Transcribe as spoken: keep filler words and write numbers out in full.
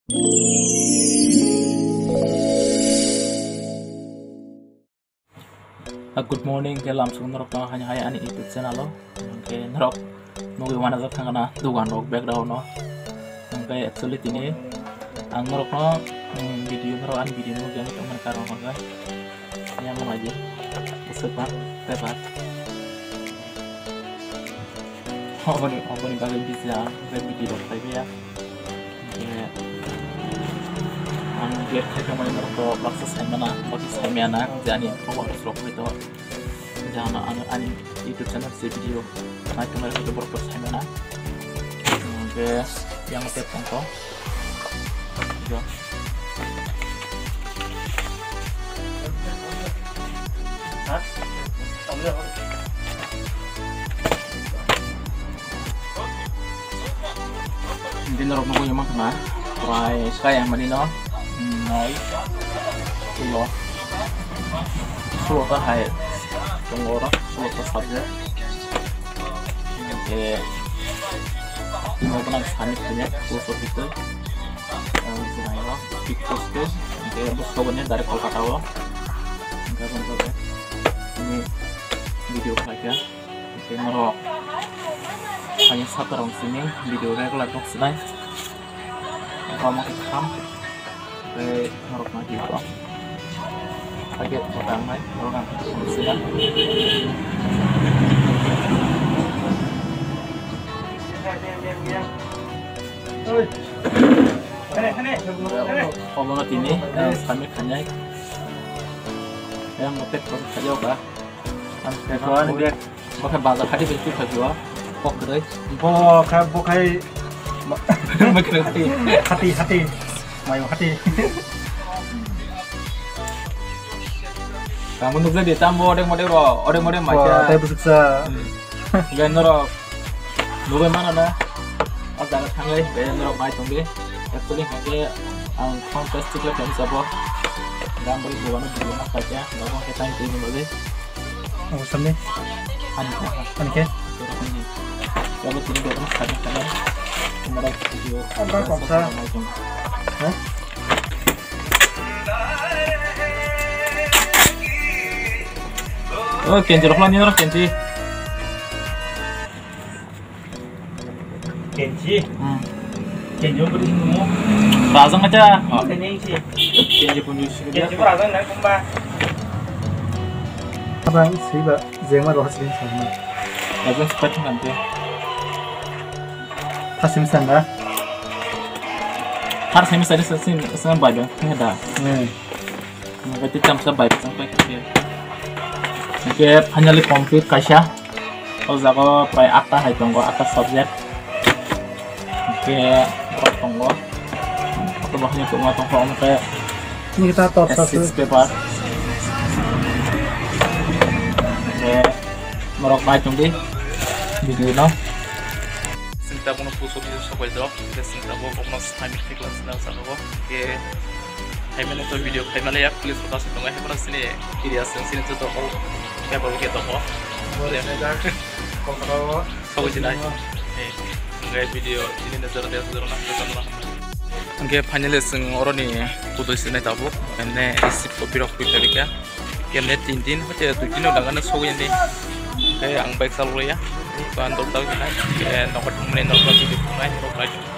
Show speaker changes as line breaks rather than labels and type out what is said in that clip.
Good morning ke langsung nerok na hanya hanya ani itu channel lo ke nerok nugi mana zat thangana dugan rok background no ke actually tini ang nerok no video nerok an video no jang teman karo maga yang aja sepat tepat apa nih apa nih kalian bisa video dok tapi ya ang get ke kemarin nerok proses mana proses mana jadi apa harus rok itu jangan ani YouTube channel si video naik kemarin itu berproses mana oke yang tep tongkong jo hah hindi na rin ako yung mga na try kaya manino nói lo suốt hay trong ngô đó suốt có sập đấy thì mau pernah panik punya suốt itu selain lo tikus tuh kayak bus kawannya dari Kolkata lo enggak bentuk ini video aja oke merok hanya satu orang sini videonya kelar box lain kalau mau rekam ke merok lagi kok pakai orang lain orang sudah kalau banget ini kami hanya yang ngetek proses saja kah kan dia pakai bahasa hati begitu saja kok keren
kok kok kayak
makin hati
hati hati mayu hati
kamu nunggu dia tambah orang model orang model macam
saya bersuksa
gak norok nunggu mana na ada tanggai bayar norok mai tunggu actually pakai ang contest juga kan siapa gambar bukan bukan apa aja nggak mau kita ini boleh
oh sampai
aneh
aneh
kalau ini dia kan kadang kadang mereka video
apa paksa hah
oh kenji rohlan ini orang kenji
kenji
hmm
kenji apa di sini
razang aja
oh kenji sih
kenji pun justru dia
kenji razang dari kumba abang sih ba zema roh hasilin sama
razang seperti nanti
hasil sana
harus ini saya sesin sesin baca ini ada
hmm
berarti jam sebaik sampai ke oke hanya li complete kasya kalau zago pray akta hai tonggo atas subjek oke rot tonggo atau bahnya tonggo tonggo kayak
ini kita top satu
paper oke merok macam di video no sinta puno puso video sampai drop ke sinta bo komnas timing kelas na sa ko ke hai mene to video kai mala ya please kita sih tengah pernah sini kiri asin sini tuh toko kayak baru kita toko boleh ada
kontrol
kau jinai eh nggak video ini nazar dia nazar nak kita nak nggak finally sing orang ni putus sini tahu ene isi kopi rok kita bika kene tin tin macam tu kini udah kan so ini kayak ang baik selalu ya tuan dokter kita kayak nomor kemudian nomor video lain nomor lagi